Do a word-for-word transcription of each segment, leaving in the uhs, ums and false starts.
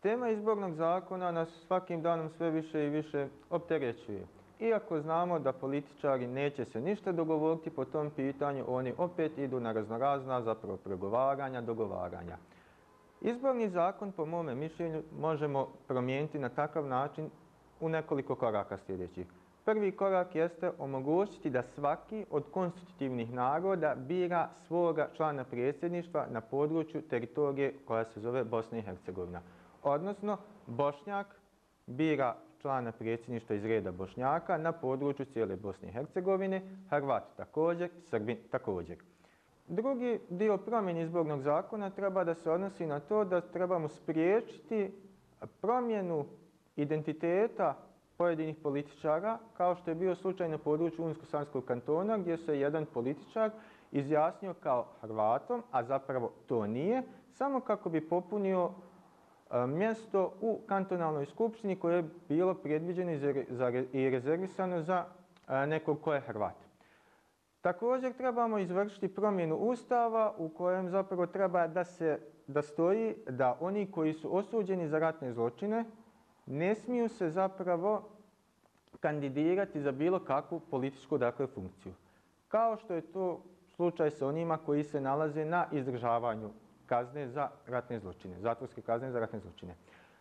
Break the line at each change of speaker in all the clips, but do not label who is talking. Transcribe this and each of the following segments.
Tema izbornog zakona nas svakim danom sve više i više opterećuje. Iako znamo da političari neće se ništa dogovoriti po tom pitanju, oni opet idu na raznorazna zapravo pregovaranja, dogovaranja. Izborni zakon, po mome mišljenju, možemo promijeniti na takav način u nekoliko koraka sljedećih. Prvi korak jeste omogućiti da svaki od konstitutivnih naroda bira svoga člana predsjedništva na području teritorije koja se zove Bosna i Hercegovina. Odnosno, Bošnjak bira člana predsjedništva iz reda Bošnjaka na području cijele Bosne i Hercegovine, Hrvat također, Srbin također. Drugi dio promjene izbornog zakona treba da se odnosi na to da trebamo spriječiti promjenu identiteta pojedinih političara, kao što je bio slučaj na području Unsko-Sanskog kantona, gdje se jedan političar izjasnio kao Hrvatom, a zapravo to nije, samo kako bi popunio mjesto u kantonalnoj skupštini koje je bilo predviđeno i rezervisano za nekog ko je Hrvat. Također trebamo izvršiti promjenu Ustava u kojem zapravo treba da, se, da stoji da oni koji su osuđeni za ratne zločine ne smiju se zapravo kandidirati za bilo kakvu političku dakle, funkciju. Kao što je to slučaj sa onima koji se nalaze na izdržavanju kazne za ratne zločine, zatvorske kazne za ratne zločine.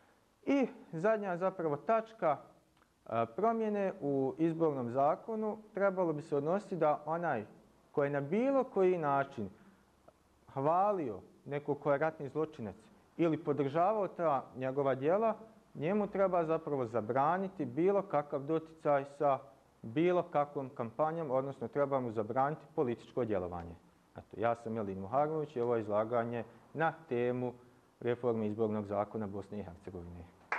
I zadnja zapravo tačka promjene u izbornom zakonu trebalo bi se odnositi da onaj koji je na bilo koji način hvalio nekog ko je ratni zločinac ili podržavao ta njegova djela, njemu treba zapravo zabraniti bilo kakav doticaj sa bilo kakvom kampanjom, odnosno treba mu zabraniti političko djelovanje. Eto, ja sam Elin Muharović i ovo je izlaganje na temu reforme izbornog zakona Bosne i Hercegovine.